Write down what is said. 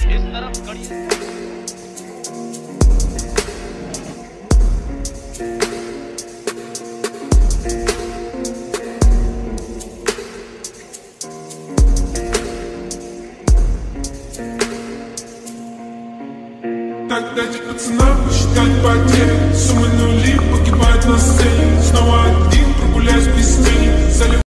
इस तरफ खड़ी Так дайте пацанам посчитать потери. Суммы нули погибают на сцене. Снова один прогуляюсь без тени.